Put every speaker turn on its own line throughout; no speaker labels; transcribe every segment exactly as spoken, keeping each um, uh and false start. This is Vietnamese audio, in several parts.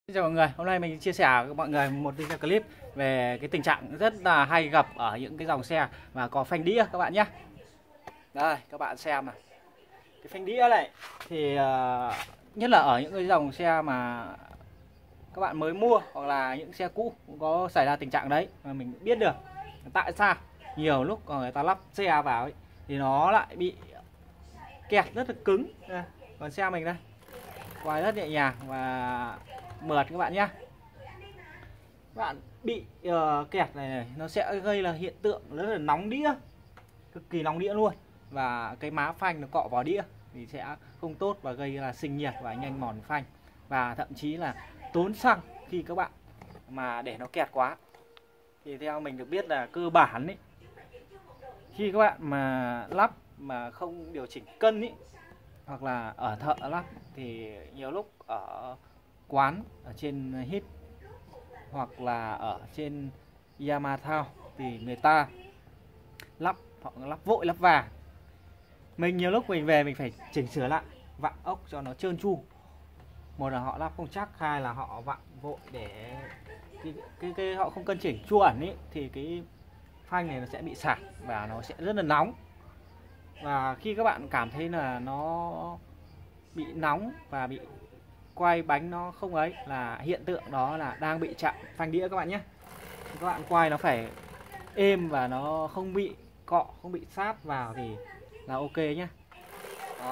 Xin chào mọi người, hôm nay mình chia sẻ với mọi người một video clip về cái tình trạng rất là hay gặp ở những cái dòng xe mà có phanh đĩa các bạn nhé. Đây, các bạn xem này. Cái phanh đĩa này thì uh, nhất là ở những cái dòng xe mà các bạn mới mua hoặc là những xe cũ cũng có xảy ra tình trạng đấy mà mình biết được. Tại sao nhiều lúc người ta lắp xe vào ấy, thì nó lại bị kẹt rất là cứng. Đây, còn xe mình đây quay rất nhẹ nhàng và mượt các bạn nhé. Các bạn bị uh, kẹt này, này nó sẽ gây là hiện tượng rất là nóng đĩa, cực kỳ nóng đĩa luôn, và cái má phanh nó cọ vào đĩa thì sẽ không tốt và gây là sinh nhiệt và nhanh mòn phanh, và thậm chí là tốn xăng khi các bạn mà để nó kẹt quá. Thì theo mình được biết là cơ bản ấy, khi các bạn mà lắp mà không điều chỉnh cân ấy, hoặc là ở thợ lắp thì nhiều lúc ở quán ở trên Hit hoặc là ở trên Yamaha thì người ta lắp họ lắp vội lắp vàng. Mình nhiều lúc mình về mình phải chỉnh sửa lại vặn ốc cho nó trơn tru. Một là họ lắp không chắc, hai là họ vặn vội để cái, cái, cái họ không cân chỉnh chuẩn ấy, thì cái phanh này nó sẽ bị sạc và nó sẽ rất là nóng. Và khi các bạn cảm thấy là nó bị nóng và bị quay bánh nó không ấy, là hiện tượng đó là đang bị chạm phanh đĩa các bạn nhé. Các bạn quay nó phải êm và nó không bị cọ, không bị sát vào thì là ok nhé. Đó.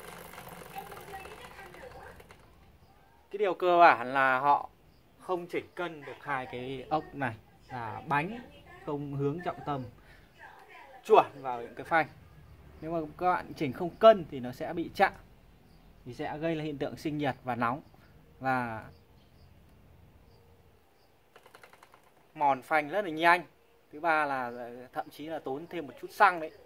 Cái điều cơ bản là họ không chỉnh cân được hai cái ốc này, là bánh không hướng trọng tâm chuẩn vào những cái phanh. Nếu mà các bạn chỉnh không cân thì nó sẽ bị chạm, thì sẽ gây ra hiện tượng sinh nhiệt và nóng và mòn phanh rất là nhanh. Thứ ba là thậm chí là tốn thêm một chút xăng đấy.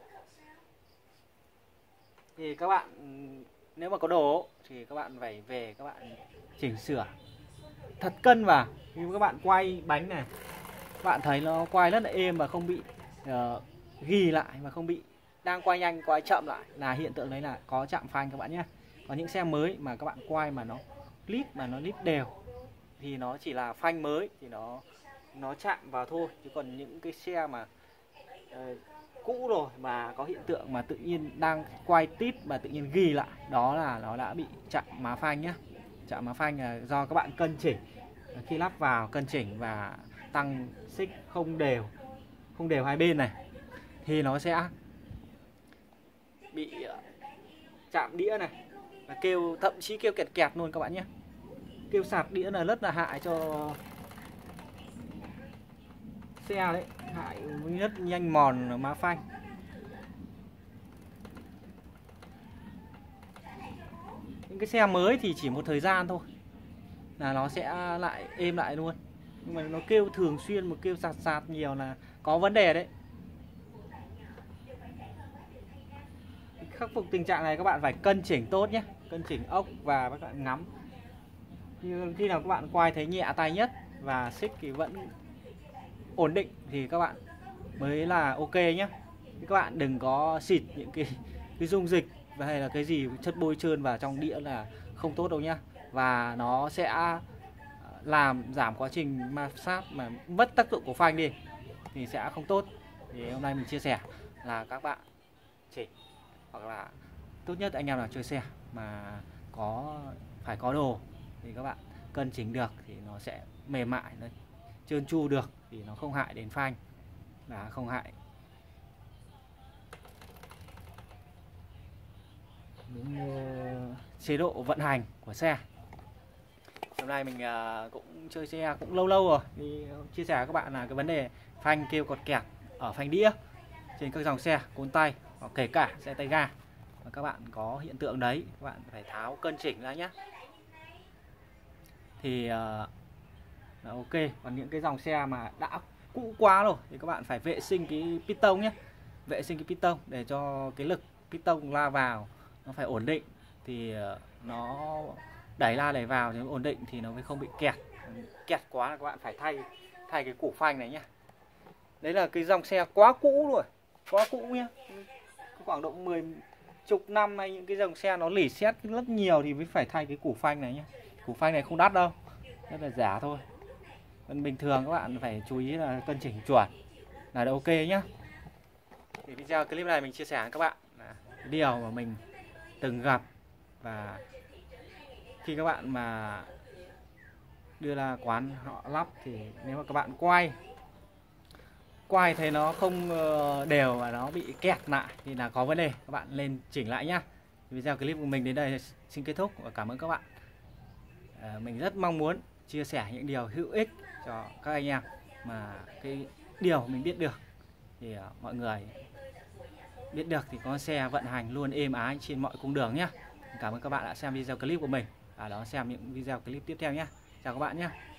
Thì các bạn nếu mà có đồ thì các bạn phải về các bạn chỉnh sửa thật cân vào. Nhưng các bạn quay bánh này, các bạn thấy nó quay rất là êm và không bị uh, ghi lại, và không bị đang quay nhanh quay chậm lại, là hiện tượng đấy là có chạm phanh các bạn nhé. Còn những xe mới mà các bạn quay mà nó lít mà nó lít đều thì nó chỉ là phanh mới thì nó nó chạm vào thôi. Chứ còn những cái xe mà uh, cũ rồi mà có hiện tượng mà tự nhiên đang quay tít mà tự nhiên ghi lại, đó là nó đã bị chạm má phanh nhé. Chạm má phanh là do các bạn cân chỉnh khi lắp vào, cân chỉnh và tăng xích không đều, không đều hai bên này, thì nó sẽ bị chạm đĩa này, và kêu thậm chí kêu kẹt kẹt luôn các bạn nhé. Kêu sạc đĩa là rất là hại cho xe đấy, hại rất nhanh mòn má phanh. Những cái xe mới thì chỉ một thời gian thôi là nó sẽ lại êm lại luôn, nhưng mà nó kêu thường xuyên, một kêu sạt sạt nhiều là có vấn đề đấy. Khắc phục tình trạng này các bạn phải cân chỉnh tốt nhé, cân chỉnh ốc và các bạn ngắm. Nhưng khi nào các bạn quay thấy nhẹ tay nhất và xích thì vẫn ổn định thì các bạn mới là ok nhé. Các bạn đừng có xịt những cái, cái dung dịch và hay là cái gì chất bôi trơn vào trong đĩa là không tốt đâu nhé. Và nó sẽ làm giảm quá trình ma sát mà mất tác dụng của phanh đi thì sẽ không tốt. Thì hôm nay mình chia sẻ là các bạn chỉnh, hoặc là tốt nhất anh em nào chơi xe mà có phải có đồ thì các bạn cân chỉnh được thì nó sẽ mềm mại, nó trơn tru được thì nó không hại đến phanh và không hại đến uh, chế độ vận hành của xe. Hôm nay mình uh, cũng chơi xe cũng lâu lâu rồi thì chia sẻ với các bạn là cái vấn đề phanh kêu cọt kẹt ở phanh đĩa trên các dòng xe côn tay hoặc kể cả xe tay ga. Và các bạn có hiện tượng đấy, các bạn phải tháo cân chỉnh ra nhé, thì uh, là ok. Còn những cái dòng xe mà đã cũ quá rồi thì các bạn phải vệ sinh cái piston nhé, vệ sinh cái piston để cho cái lực piston la vào nó phải ổn định, thì uh, nó đẩy la đẩy vào thì nó ổn định thì nó mới không bị kẹt. Kẹt quá là các bạn phải thay thay cái củ phanh này nhé. Đấy là cái dòng xe quá cũ rồi, quá cũ nhé, khoảng độ mười chục năm nay. Những cái dòng xe nó lỉ sét rất nhiều thì mới phải thay cái củ phanh này nhé. Củ phanh này không đắt đâu, rất là giả thôi. Còn bình thường các bạn phải chú ý là cân chỉnh chuẩn là được ok nhá. Thì video clip này mình chia sẻ với các bạn là điều mà mình từng gặp, và khi các bạn mà đưa ra quán họ lắp thì nếu mà các bạn quay quay thấy nó không đều và nó bị kẹt lại thì là có vấn đề, các bạn lên chỉnh lại nhá. Video clip của mình đến đây xin kết thúc và cảm ơn các bạn. À, mình rất mong muốn chia sẻ những điều hữu ích cho các anh em, mà cái điều mình biết được thì uh, mọi người biết được thì con xe vận hành luôn êm ái trên mọi cung đường nhé. Cảm ơn các bạn đã xem video clip của mình, và đón xem những video clip tiếp theo nhé. Chào các bạn nhé.